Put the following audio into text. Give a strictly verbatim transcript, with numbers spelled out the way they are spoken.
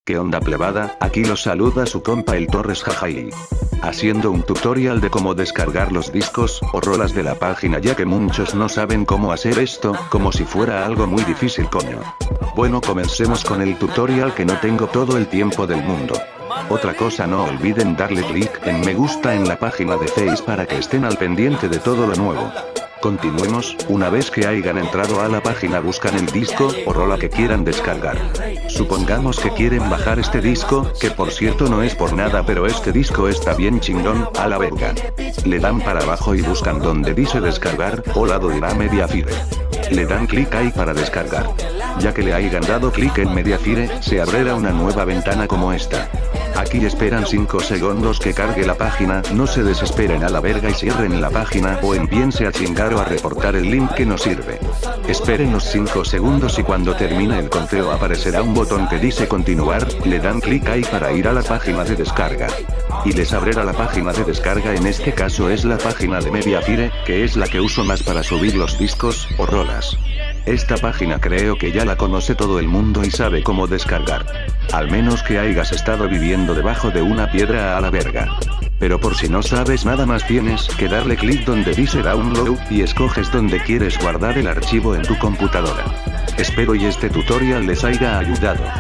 ¿Qué onda plebada? Aquí los saluda su compa el Torres Jajai. Haciendo un tutorial de cómo descargar los discos o rolas de la página, ya que muchos no saben cómo hacer esto, como si fuera algo muy difícil coño. Bueno, comencemos con el tutorial, que no tengo todo el tiempo del mundo. Otra cosa, no olviden darle clic en me gusta en la página de Face para que estén al pendiente de todo lo nuevo. Continuemos. Una vez que hayan entrado a la página, buscan el disco o rola que quieran descargar. Supongamos que quieren bajar este disco, que por cierto no es por nada, pero este disco está bien chingón, a la verga. Le dan para abajo y buscan donde dice descargar, o lado dirá Mediafire. Le dan clic ahí para descargar. Ya que le hayan dado clic en Mediafire, se abrirá una nueva ventana como esta. Aquí esperan cinco segundos que cargue la página, no se desesperen a la verga y cierren la página o empiece a chingar o a reportar el link que no sirve. Esperen los cinco segundos y cuando termine el conteo aparecerá un botón que dice continuar, le dan clic ahí para ir a la página de descarga. Y les abrirá la página de descarga, en este caso es la página de Mediafire, que es la que uso más para subir los discos o rolas. Esta página creo que ya la conoce todo el mundo y sabe cómo descargar. Al menos que hayas estado viviendo debajo de una piedra a la verga. Pero por si no sabes, nada más tienes que darle clic donde dice download y escoges donde quieres guardar el archivo en tu computadora. Espero y este tutorial les haya ayudado.